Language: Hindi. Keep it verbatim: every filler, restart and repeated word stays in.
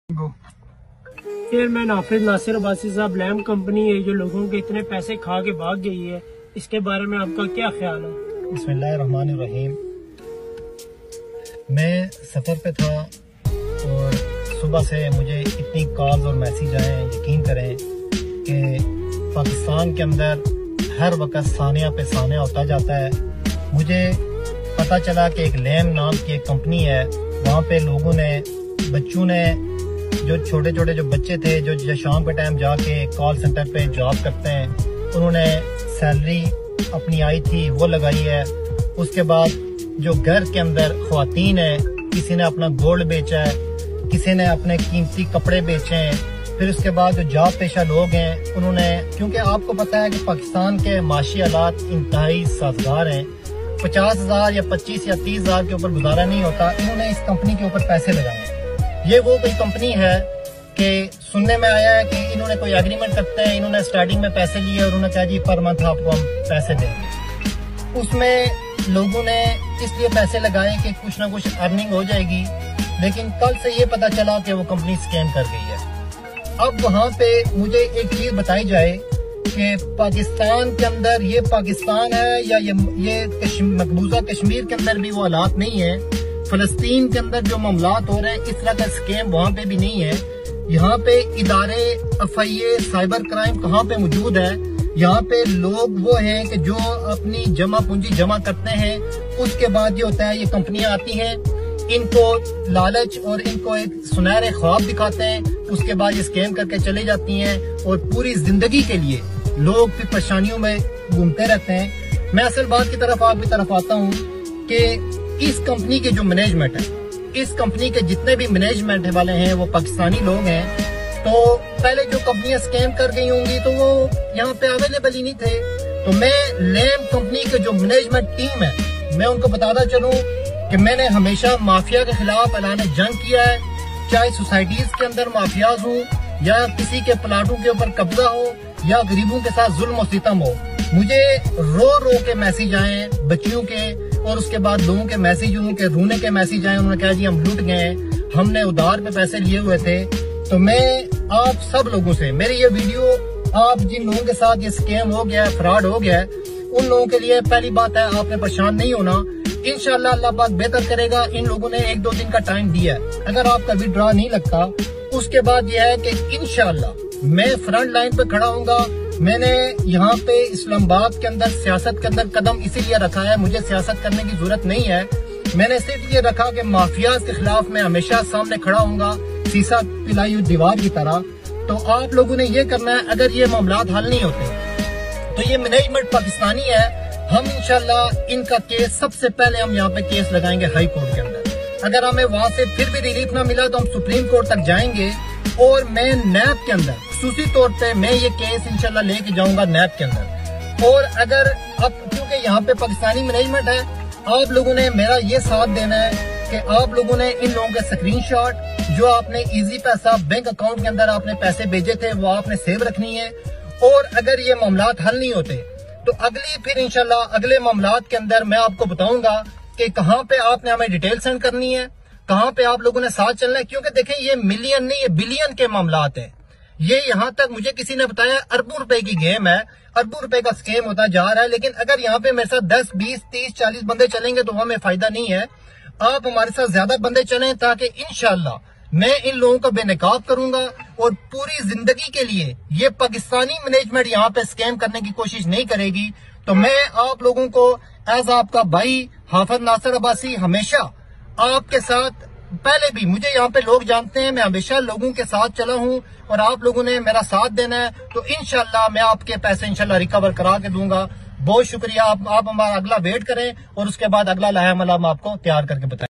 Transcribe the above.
चेयरमैन हाफिज नासिर अब्बासी साहब, लैम्प कंपनी है जो लोगों के इतने पैसे खा के भाग गई है, इसके बारे में आपका क्या ख्याल है? बिस्मिल्लाहिर्रहमानिर्रहीम। मैं सफ़र पे था और सुबह से मुझे इतनी कॉल्स और मैसेज आए, यकीन करें कि पाकिस्तान के अंदर हर वक्त सानिया पे सानिया होता जाता है। मुझे पता चला कि एक लैम्प नाम की एक कंपनी है, वहाँ पे लोगों ने, बच्चों ने, जो छोटे छोटे जो बच्चे थे जो शाम के टाइम जाके कॉल सेंटर पे जॉब करते हैं, उन्होंने सैलरी अपनी आई थी वो लगाई है। उसके बाद जो घर के अंदर ख्वातीन है, किसी ने अपना गोल्ड बेचा है, किसी ने अपने कीमती कपड़े बेचे हैं। फिर उसके बाद जो जॉब पेशा लोग हैं उन्होंने, क्योंकि आपको पता है कि पाकिस्तान के माशी हालात इंतहाई साजगार हैं, पचास हजार या पच्चीस या तीस हजार के ऊपर गुजारा नहीं होता, इन्होंने इस कंपनी के ऊपर पैसे लगाए। ये वो कोई कंपनी है कि सुनने में आया है कि इन्होंने कोई एग्रीमेंट करते हैं, इन्होंने स्टार्टिंग में पैसे लिए और उन्होंने कहा जी पर मंथ आपको हम पैसे देंगे। उसमें लोगों ने इसलिए पैसे लगाए कि कुछ ना कुछ अर्निंग हो जाएगी, लेकिन कल से ये पता चला कि वो कंपनी स्कैम कर गई है। अब वहाँ पे मुझे एक चीज बताई जाए कि पाकिस्तान के अंदर ये पाकिस्तान है या ये, ये मकबूजा कश्मीर के अंदर भी वो हालात नहीं है। फलस्तीन के अंदर जो मामलात हो रहे हैं, इस तरह का स्कैम वहाँ पे भी नहीं है। यहाँ पे इदारे F I A cyber crime कहाँ पे मौजूद है? यहाँ पे लोग वो हैं कि जो अपनी जमा पूंजी जमा करते हैं, उसके बाद ये होता है, ये कंपनियां आती हैं, इनको लालच और इनको एक सुनहरे ख्वाब दिखाते हैं, उसके बाद ये स्कैम करके चले जाती हैं और पूरी जिंदगी के लिए लोग फिर परेशानियों में घूमते रहते हैं। मैं असल बात की तरफ आपकी तरफ आता हूँ कि इस कंपनी के जो मैनेजमेंट है, इस कंपनी के जितने भी मैनेजमेंट वाले हैं वो पाकिस्तानी लोग हैं। तो पहले जो कंपनियां स्कैम कर गई होंगी तो वो यहाँ पे अवेलेबल ही नहीं थे। तो मैं लैम्प कंपनी के जो मैनेजमेंट टीम है, मैं उनको बताता चलूं कि मैंने हमेशा माफिया के खिलाफ ऐलान जंग किया है, चाहे सोसाइटीज के अंदर माफियाज हो या किसी के प्लाटों के ऊपर कब्जा हो या गरीबों के साथ जुल्म और सितम हो। मुझे रो रो के मैसेज आए बच्चियों के, और उसके बाद लोगों के मैसेज, उनके रोने के मैसेज आए। उन्होंने कहा जी हम लूट गए, हमने उधार पे पैसे लिए हुए थे। तो मैं आप सब लोगों से, मेरी ये वीडियो, आप जिन लोगों के साथ ये स्कैम हो गया है, फ्रॉड हो गया है, उन लोगों के लिए पहली बात है आपने परेशान नहीं होना। इंशाल्लाह अल्लाह पाक बेहतर करेगा। इन लोगों ने एक दो दिन का टाइम दिया है, अगर आपका विड्रॉ नहीं लगता, उसके बाद यह है कि इंशाल्लाह मैं फ्रंट लाइन पे खड़ा हूँगा। मैंने यहाँ पे इस्लामाबाद के अंदर सियासत के अंदर कदम इसीलिए रखा है, मुझे सियासत करने की जरूरत नहीं है। मैंने सिर्फ ये रखा कि माफियाज के खिलाफ मैं हमेशा सामने खड़ा हूँगा, शीशा पिलाई हुई दीवार की तरह। तो आप लोगों ने ये करना है, अगर ये मामलात हल नहीं होते तो ये मैनेजमेंट पाकिस्तानी है, हम इंशाल्लाह इनका केस सबसे पहले हम यहाँ पे केस लगाएंगे हाई कोर्ट के अंदर। अगर हमें वहाँ से फिर भी रिलीफ ना मिला तो हम सुप्रीम कोर्ट तक जाएंगे और मैं नैब के अंदर खुसूसी तौर पे मैं ये केस इंशाल्लाह लेके जाऊंगा नैब के अंदर। और अगर अब क्योंकि यहाँ पे पाकिस्तानी मैनेजमेंट है, आप लोगों ने मेरा ये साथ देना है कि आप लोगों ने इन लोगों के स्क्रीनशॉट जो आपने इजी पैसा बैंक अकाउंट के अंदर आपने पैसे भेजे थे वो आपने सेव रखनी है। और अगर ये मामलात हल नहीं होते तो अगली फिर इंशाल्लाह अगले मामलात के अंदर मैं आपको बताऊंगा कि कहाँ पे आपने हमें डिटेल सेंड करनी है, कहाँ पे आप लोगों ने साथ चलना है। क्योंकि देखें ये मिलियन नहीं, ये बिलियन के मामलात हैं। ये यहाँ तक मुझे किसी ने बताया अरबों रुपए की गेम है, अरबों रुपए का स्कैम होता जा रहा है। लेकिन अगर यहाँ पे मेरे साथ दस बीस तीस चालीस बंदे चलेंगे तो हमें फायदा नहीं है। आप हमारे साथ ज्यादा बंदे चलें ताकि इंशाल्लाह मैं इन लोगों का बेनकाब करूंगा और पूरी जिंदगी के लिए ये पाकिस्तानी मैनेजमेंट यहाँ पे स्कैम करने की कोशिश नहीं करेगी। तो मैं आप लोगों को एज आपका भाई हाफिज नासिर अब्बासी हमेशा आपके साथ, पहले भी मुझे यहाँ पे लोग जानते हैं, मैं हमेशा लोगों के साथ चला हूँ और आप लोगों ने मेरा साथ देना है। तो इंशाल्लाह मैं आपके पैसे इंशाल्लाह रिकवर करा के दूंगा। बहुत शुक्रिया। आप, आप हमारा अगला वेट करें और उसके बाद अगला लाया अमल हम आपको तैयार करके बताएं।